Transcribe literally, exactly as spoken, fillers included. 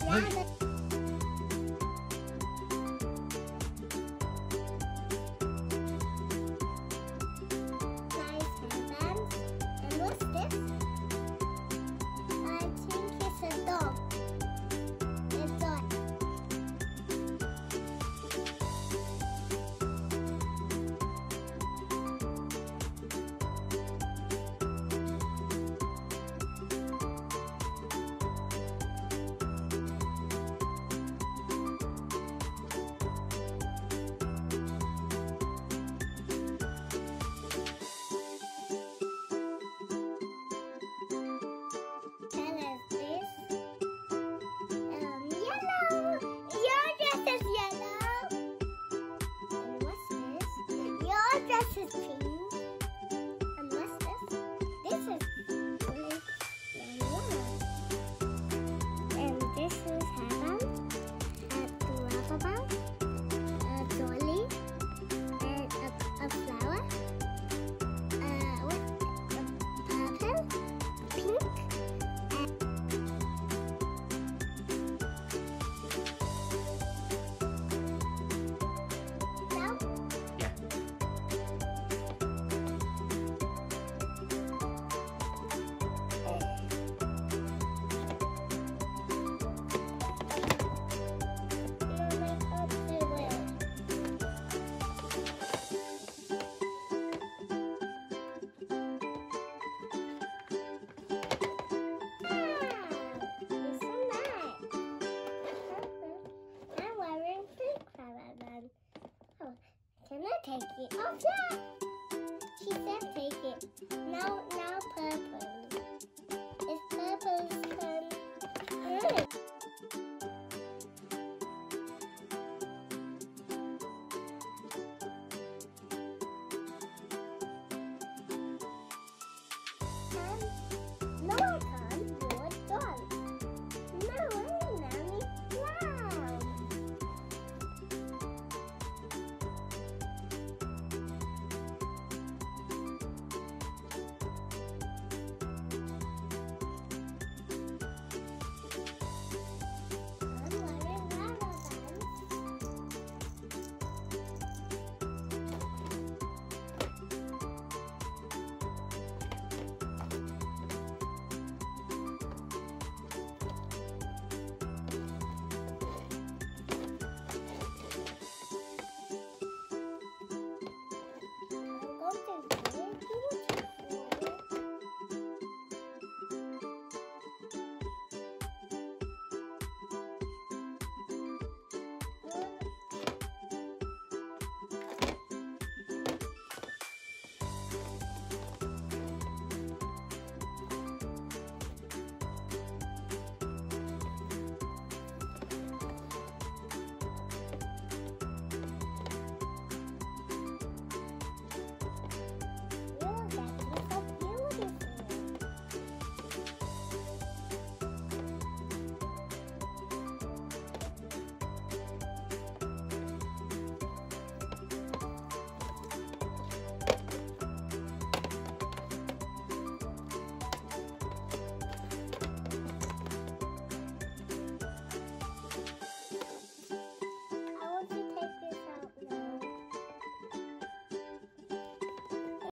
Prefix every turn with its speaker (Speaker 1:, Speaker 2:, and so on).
Speaker 1: Hey.
Speaker 2: This is pink. And what's this? This is blue and yellow. And this is heaven, a rubber band, a dolly, and a, a flower, uh, what? A purple, pink, and now.
Speaker 1: Yeah.
Speaker 2: Can I take it off? Yeah. She said take it. Now, now purple. It's purple's turn. Mm. Um,